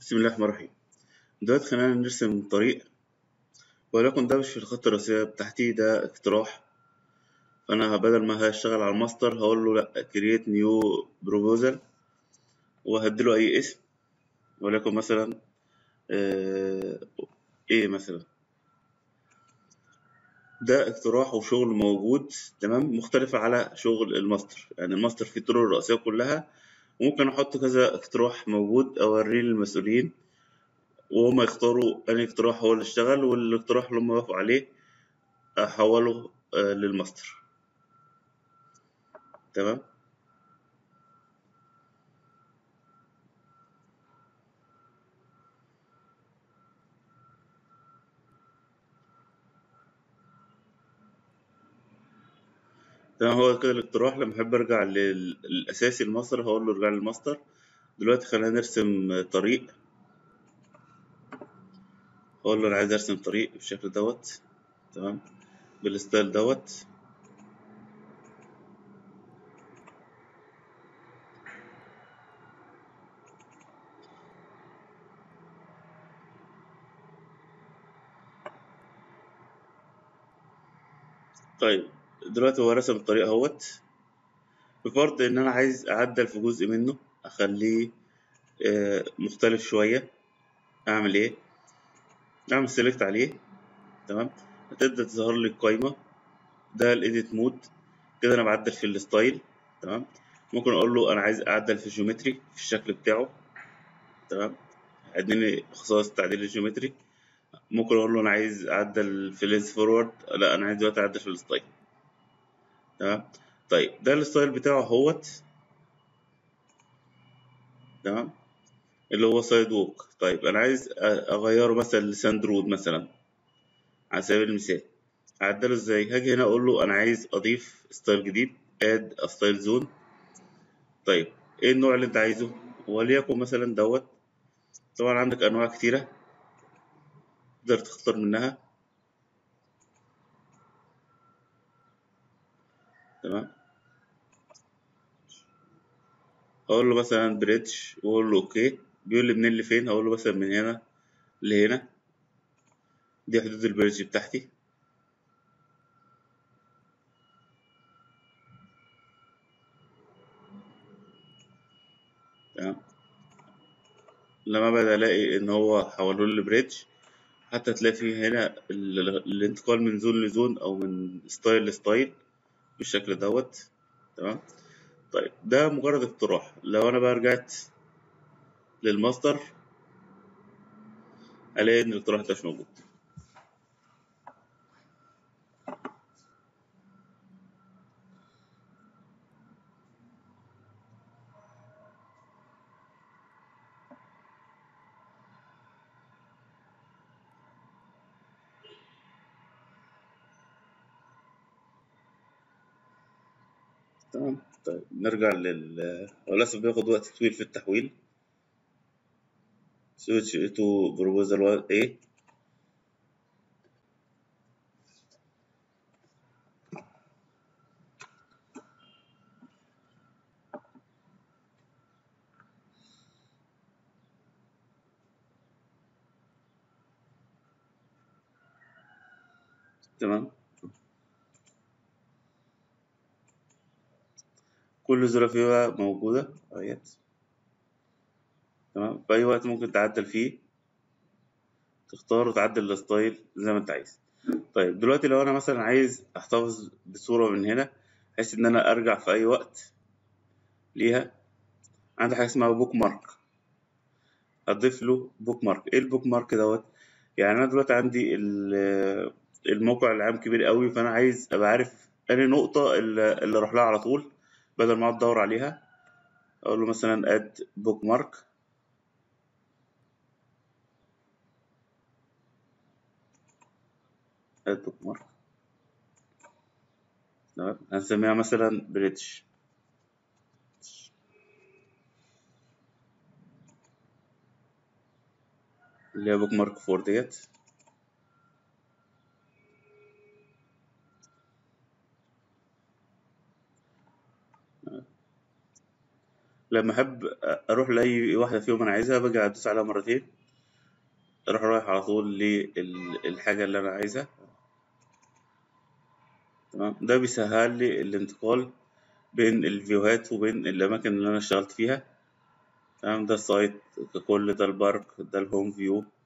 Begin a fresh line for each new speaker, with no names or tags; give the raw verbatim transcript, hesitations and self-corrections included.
بسم الله الرحمن الرحيم. دلوقتي خلينا نرسم طريق، ولكن ده مش في الخطة الرئيسية بتاعتي، ده اقتراح. فأنا بدل ما هشتغل على الماستر هقول له لأ create new proposal، وهديله أي اسم، ولكن مثلا آه إيه مثلا. ده اقتراح وشغل موجود تمام، مختلف على شغل الماستر. يعني الماستر فيه الطرق الرئيسية كلها، وممكن أحط كذا اقتراح موجود أوريه للمسؤولين وهم يختاروا أنهي اقتراح هو اللي اشتغل، والاقتراح اللي هم وافقوا عليه أحوله آه للماستر. تمام. تمام، هو كده الاقتراح. لما احب ارجع لل- للاساسي الماستر هقول له ارجع للماستر. دلوقتي خلينا نرسم طريق. هقول له انا عايز ارسم طريق بالشكل دوت. تمام، بالستايل دوت. طيب دلوقتي هو رسم الطريق اهوت، بفرض ان انا عايز اعدل في جزء منه، اخليه آه، مختلف شوية. اعمل ايه؟ اعمل سيلكت عليه. تمام، هتبدأ تظهر لي القايمة. ده الايديت مود. كده انا بعدل في الستايل. تمام، ممكن اقول له انا عايز اعدل في الجيومتري في الشكل بتاعه. تمام، اديني خصائص التعديل الجيومتري. ممكن اقول له انا عايز اعدل في لينس فورورد، لا انا عايز دلوقتي اعدل في الستايل. تمام. طيب ده الستايل بتاعه اهوت. تمام، اللي هو سايد ووك. طيب انا عايز أ- اغيره مثلا لساند رود مثلا على سبيل المثال. اعدله ازاي؟ هاجي هنا اقول له انا عايز اضيف ستايل جديد، اد ستايل زون. طيب ايه النوع اللي انت عايزه؟ وليكن مثلا دوت. طبعا عندك انواع كتيره تقدر تختار منها. تمام، اقول له مثلا بريدج واقول له اوكي. بيقول لي منين لفين، هقول له مثلا من هنا لهنا. دي حدود البريدج بتاعتي. تمام، لما بدأ ألاقي إن هو حوله لي بريدج. حتى تلاقي فيه هنا ال- الانتقال من زون لزون أو من ستايل لستايل بالشكل دوت. تمام. طيب ده مجرد اقتراح. لو أنا بقى رجعت للماستر ألاقي إن الاقتراح ده مش موجود. تمام. طيب نرجع لل هو للأسف بياخد وقت طويل في التحويل. سويتش تو بروبوزال A. تمام، كل زرار فيها موجودة أهيت. تمام، في أي وقت ممكن تعدل فيه، تختار وتعدل الستايل زي ما أنت عايز. طيب دلوقتي لو انا مثلا عايز احتفظ بصورة من هنا بحيث ان انا ارجع في اي وقت ليها، عندي حاجة اسمها بوك مارك. اضيف له بوك مارك. ايه البوك مارك دوت؟ يعني انا دلوقتي عندي ال- الموقع العام كبير قوي، فانا عايز ابقى عارف انهي نقطة اللي اللي اروح لها على طول بدل ما اقعد ادور عليها. اقول له مثلا اد بوك مارك. اد بوك مارك. تمام، هنسميها مثلا بريدج، اللي هي بوك مارك فور ديت. لما احب اروح لاي واحده فيهم انا عايزها باجي ادوس عليها مرتين، اروح رايح على طول للحاجه اللي انا عايزها. تمام، ده بيسهل لي الانتقال بين الفيوهات وبين الاماكن اللي انا اشتغلت فيها. تمام، ده السايت ككل، ده البارك، ده الهوم فيو.